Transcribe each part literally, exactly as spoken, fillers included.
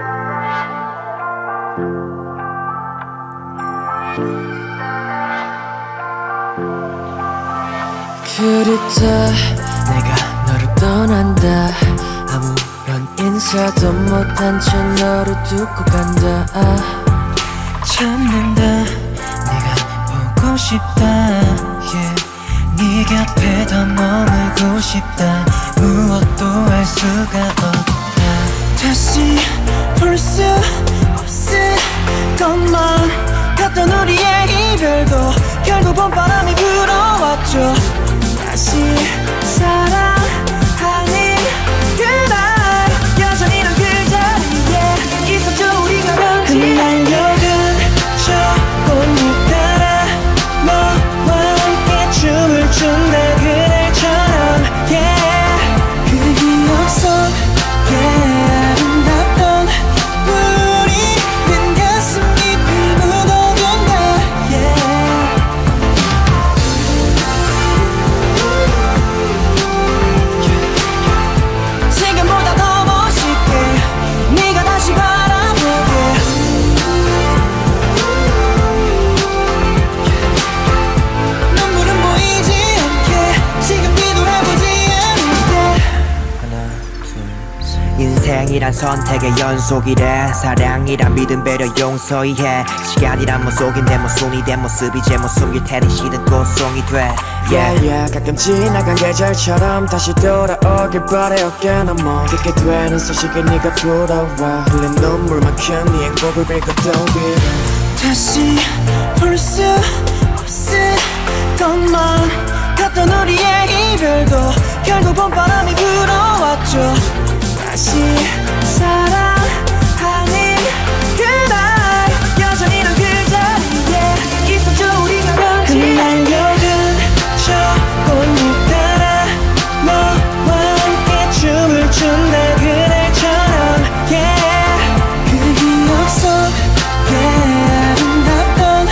그립다 내가 너를 떠난다 아무런 인사도 못한 채 너를 두고 간다 참는다 네가 보고 싶다 yeah. 네 곁에 더 머물고 싶다 무엇도 할 수가 없다 다시 볼 수 없을 것만 같던 우리의 이별도 결국 봄바람이 불어왔죠 다시 사랑하는 그날 여전히 넌 그 자리에 있었죠 우리가 던진 흩날려간 저 꽃잎 따라 너와 함께 춤을 춘다 그날처럼 yeah. 그 기억 속에 아름답던 우리는 가슴 깊이 묻어둔다 yeah. 지금보다 더 멋있게 네가 다시 바라보게 눈물은 보이지 않게 지금 뒤돌아보지 않을게 하나 둘 인생이란 선택의 연속이래 사랑이란 믿음 배려 용서해 시간이란 모속인데 모순이 된 모습이 제 못 숨길 테니 시든 꽃송이 돼 yeah, yeah. 가끔 지나간 계절처럼 다시 돌아오길 바래 어깨 넘어 듣게 되는 소식에 네가 불어와 흘린 눈물만큼 네 행복을 빌고도 빌어 다시 볼 수 없을 것만 같던 우리의 이별도 결국 봄바람이 불어왔죠 다시 사랑하는 그날 여전히 넌 그 자리에 있었죠 우리가 던진 흩날려간 저 꽃잎 따라 너와 함께 춤을 춘다 그날처럼 yeah. 그 기억 속에 아름답던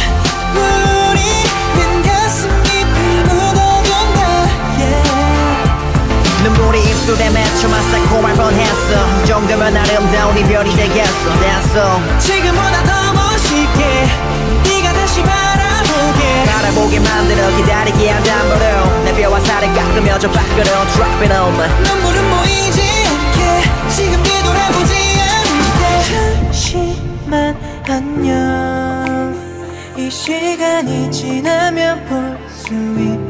우리는 가슴 깊이 묻어둔다 yeah. 눈물이 입술에 맺혀만 달콤할 뻔했어 이 정도면 아름다운 이별이 되겠어 That's all 지금보다 더 멋있게 네가 다시 바라보게 바라보게 만들어 기다리게 한 담보로 내 뼈와 살을 깎으며 저 밖으로 Drop it on me 눈물은 보이지 않게 지금 뒤돌아보지 않을게 잠시만 안녕 이 시간이 지나면 볼 수 있